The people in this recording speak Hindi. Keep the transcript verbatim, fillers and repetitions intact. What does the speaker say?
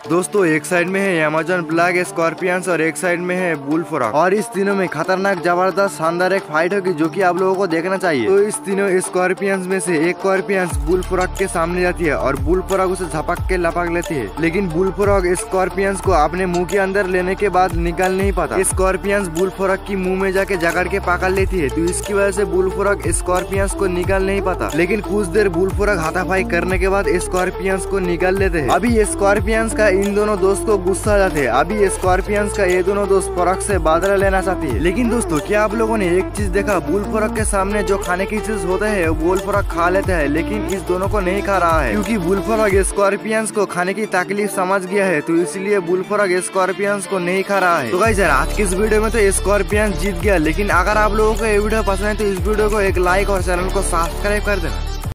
दोस्तों एक साइड में है अमेज़न ब्लैक स्कॉर्पियंस और एक साइड में है बुलफ्रॉग, और इस तीनों में खतरनाक जबरदस्त शानदार एक फाइट होगी जो कि आप लोगों को देखना चाहिए। तो इस तीनों स्कॉर्पियंस में से एक स्कॉर्पियंस बुलफ्रॉग के सामने जाती है और बुलफ्रॉग उसे झपक के लपक लेती है, लेकिन बुलफ्रॉग स्कॉर्पियंस को अपने मुंह के अंदर लेने के बाद निकाल नहीं पाता। स्कॉर्पियंस बुलफ्रॉग की मुंह में जाके जकड़ के पकड़ लेती है, तो इसकी वजह से बुलफ्रॉग स्कॉर्पियंस को निकाल नहीं पाता। लेकिन कुछ देर बुलफ्रॉग हाथापाई करने के बाद स्कॉर्पियंस को निकाल लेते हैं। अभी स्कॉर्पियंस का इन दोनों दोस्त को गुस्सा आ जाते हैं। अभी स्कॉर्पियंस का ये दोनों दोस्त फ्रॉग से बदला लेना चाहती है। लेकिन दोस्तों क्या आप लोगों ने एक चीज देखा, बुलफ्रॉग के सामने जो खाने की चीज होते हैं वो बुलफ्रॉग खा लेते हैं, लेकिन इस दोनों को नहीं खा रहा है क्योंकि बुलफ्रॉग स्कॉर्पियंस को खाने की तकलीफ समझ गया है, तो इसलिए बुलफ्रॉग स्कॉर्पियंस को नहीं खा रहा है। तो गाइस यार आज की इस वीडियो में तो स्कॉर्पियंस जीत गया, लेकिन अगर आप लोगों को ये वीडियो पसंद है तो इस वीडियो को एक लाइक और चैनल को सब्सक्राइब कर देना।